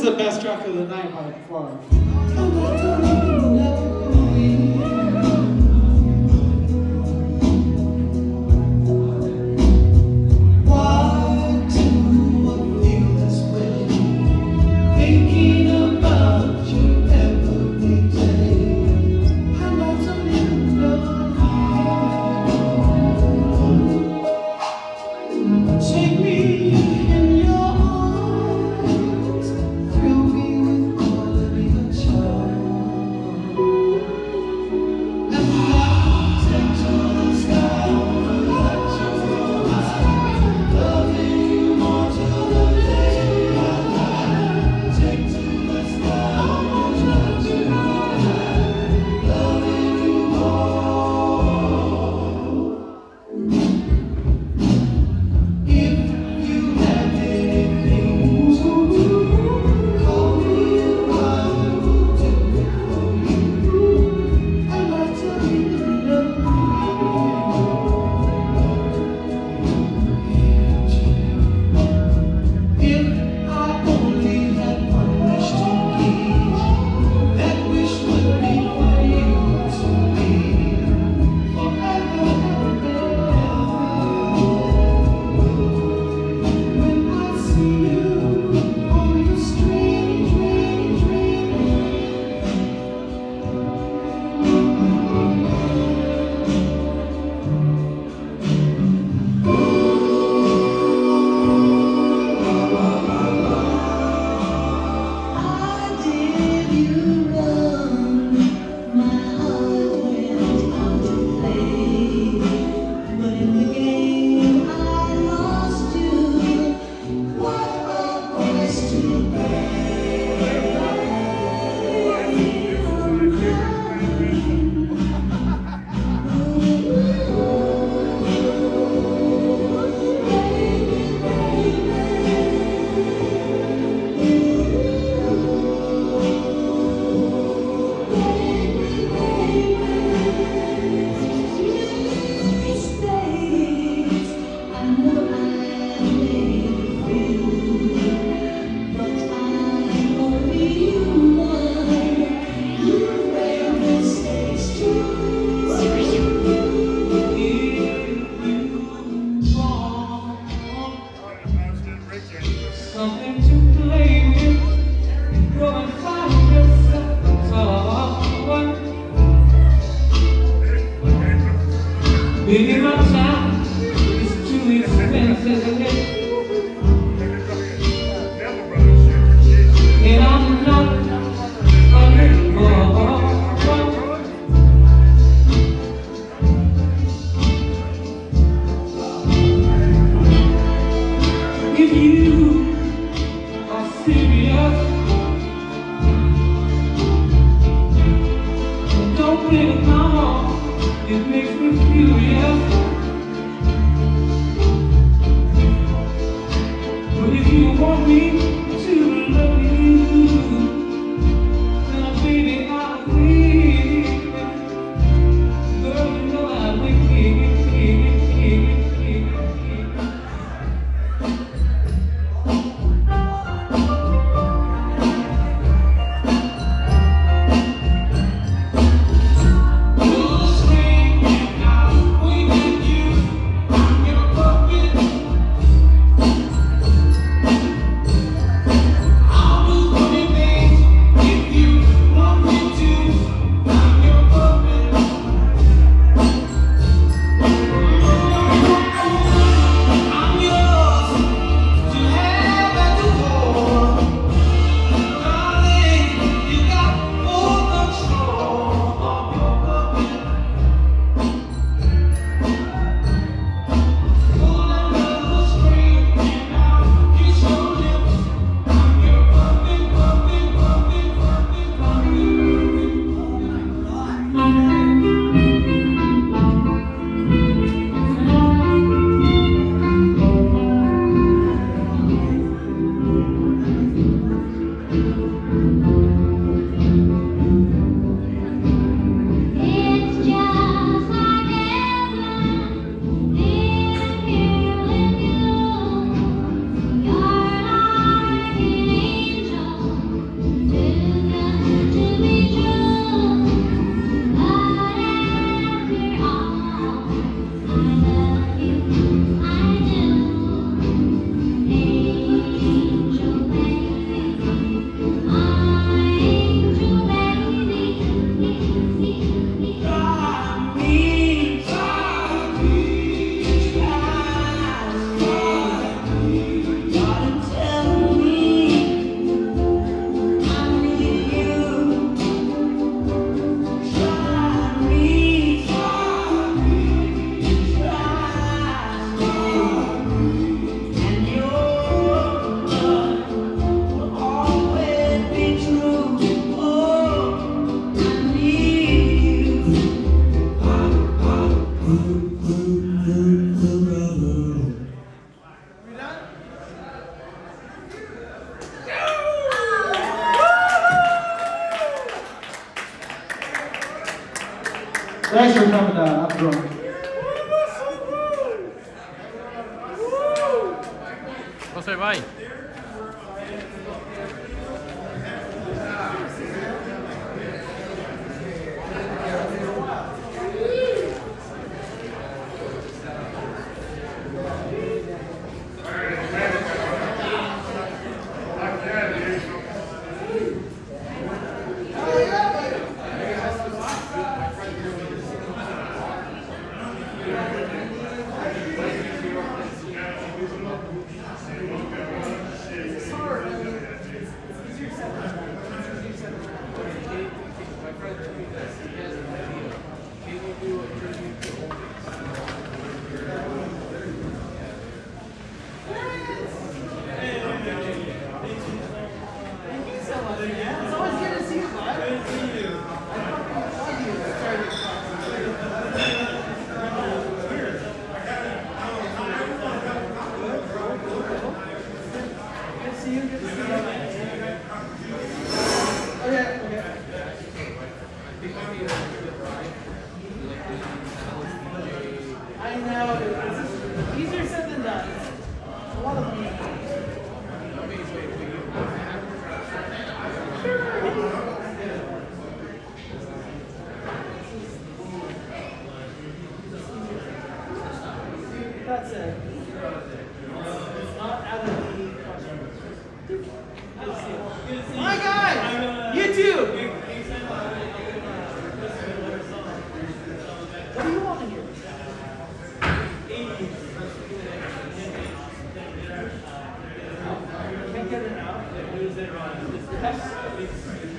the best track of the night by far. Baby, my time is too expensive, and I'm not a little more. If you are serious, don't play with my heart. It makes me furious. But if you want me to love you, then baby I'll leave. Girl, you know I'll leave. Thanks for coming up front. José, vai. I know, it's easier said than done. It's a lot of money. That's it. It's not out of the question. My guy! You too! What do you want in here? Can't get it out.